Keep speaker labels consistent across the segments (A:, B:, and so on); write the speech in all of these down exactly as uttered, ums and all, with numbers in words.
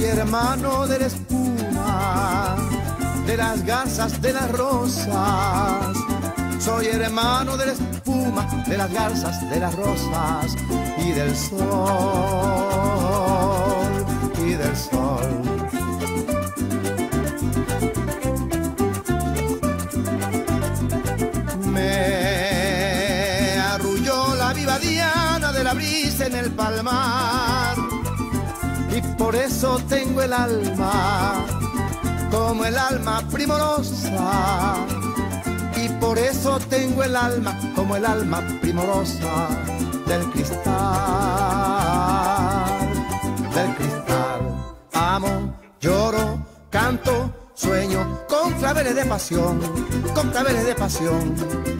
A: hermano de la espuma, de las garzas, de las rosas. Soy hermano de la espuma, de las garzas, de las rosas y del sol, y del sol. Me arrulló la viva diana de la brisa en el palmar, y por eso tengo el alma como el alma primorosa, y por eso tengo el alma como el alma primorosa del cristal, del cristal. Amo, lloro, canto, sueño con claveles de pasión, con claveles de pasión.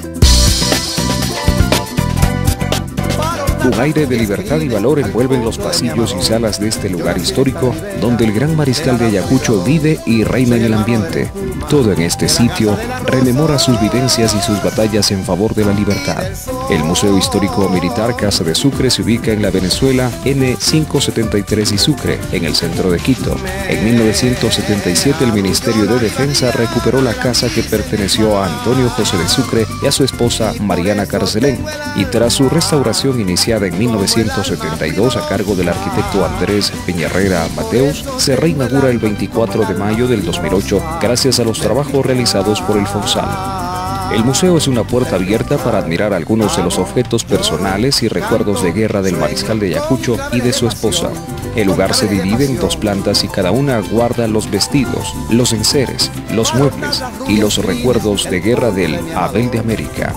B: Un aire de libertad y valor envuelven los pasillos y salas de este lugar histórico, donde el gran mariscal de Ayacucho vive y reina en el ambiente. Todo en este sitio rememora sus vivencias y sus batallas en favor de la libertad. El Museo Histórico Militar Casa de Sucre se ubica en la Venezuela N quinientos setenta y tres y Sucre, en el centro de Quito. En mil novecientos setenta y siete el Ministerio de Defensa recuperó la casa que perteneció a Antonio José de Sucre y a su esposa Mariana Carcelén, y tras su restauración iniciada en mil novecientos setenta y dos a cargo del arquitecto Andrés Peñarrera Mateus, se reinaugura el veinticuatro de mayo del dos mil ocho gracias a los trabajos realizados por el Fonsal. El museo es una puerta abierta para admirar algunos de los objetos personales y recuerdos de guerra del mariscal de Ayacucho y de su esposa. El lugar se divide en dos plantas y cada una guarda los vestidos, los enseres, los muebles y los recuerdos de guerra del Abel de América.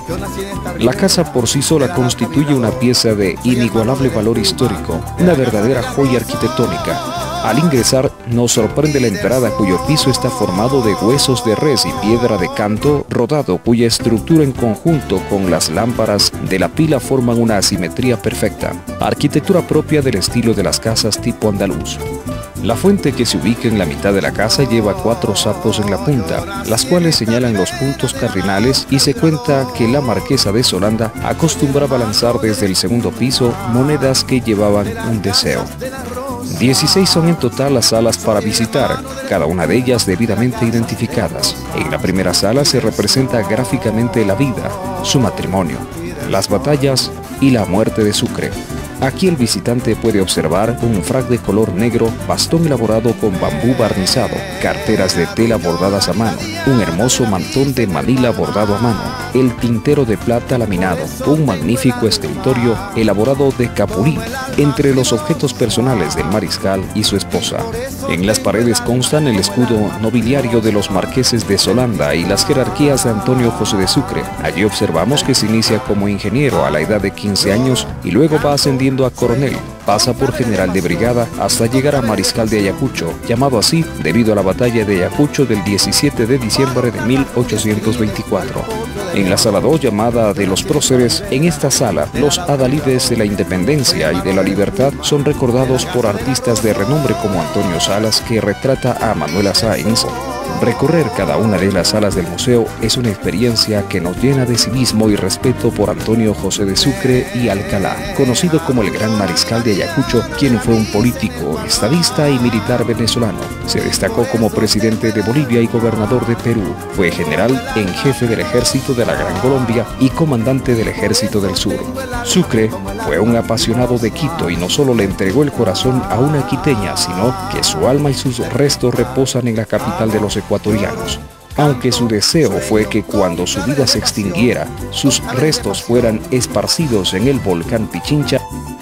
B: La casa por sí sola constituye una pieza de inigualable valor histórico, una verdadera joya arquitectónica. Al ingresar nos sorprende la entrada, cuyo piso está formado de huesos de res y piedra de canto rodado, cuya estructura en conjunto con las lámparas de la pila forman una asimetría perfecta, arquitectura propia del estilo de las casas tipo andaluz. La fuente, que se ubica en la mitad de la casa, lleva cuatro sapos en la punta, las cuales señalan los puntos cardinales, y se cuenta que la marquesa de Solanda acostumbraba lanzar desde el segundo piso monedas que llevaban un deseo. dieciséis son en total las salas para visitar, cada una de ellas debidamente identificadas. En la primera sala se representa gráficamente la vida, su matrimonio, las batallas y la muerte de Sucre. Aquí el visitante puede observar un frac de color negro, bastón elaborado con bambú barnizado, carteras de tela bordadas a mano, un hermoso mantón de Manila bordado a mano, el tintero de plata laminado, un magnífico escritorio elaborado de capulín, entre los objetos personales del mariscal y su esposa. En las paredes constan el escudo nobiliario de los marqueses de Solanda y las jerarquías de Antonio José de Sucre. Allí observamos que se inicia como ingeniero a la edad de quince años y luego va ascendiendo a coronel, pasa por general de brigada hasta llegar a mariscal de Ayacucho, llamado así debido a la batalla de Ayacucho del diecisiete de diciembre de mil ochocientos veinticuatro. En la sala dos, llamada de los próceres, en esta sala los adalides de la independencia y de la libertad son recordados por artistas de renombre como Antonio Salas, que retrata a Manuela Sáenz. Recorrer cada una de las salas del museo es una experiencia que nos llena de civismo y respeto por Antonio José de Sucre y Alcalá, conocido como el Gran Mariscal de Ayacucho, quien fue un político, estadista y militar venezolano. Se destacó como presidente de Bolivia y gobernador de Perú. Fue general en jefe del ejército de la Gran Colombia y comandante del ejército del sur. Sucre fue un apasionado de Quito y no solo le entregó el corazón a una quiteña, sino que su alma y sus restos reposan en la capital de los ecuatorianos. Aunque su deseo fue que cuando su vida se extinguiera, sus restos fueran esparcidos en el volcán Pichincha.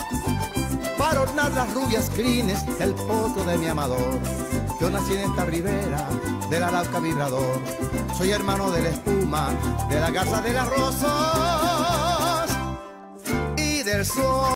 A: Para ornar las rubias crines del potro de mi amador, yo nací en esta ribera del Arauca vibrador. Soy hermano de la espuma, de la garza de las rosas y del sol.